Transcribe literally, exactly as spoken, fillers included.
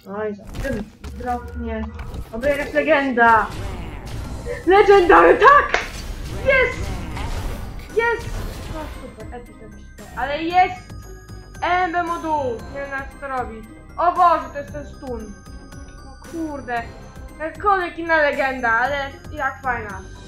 Oj, za tym drobnie. Dobra, jakaś legenda. Legendary, tak! Jest! Jest! No super, epic, epic. Ale jest! M B moduł! Nie wiem, na co to robi. O Boże, to jest ten stun. O kurde. Jakkolwiek inna legenda, ale jak fajna.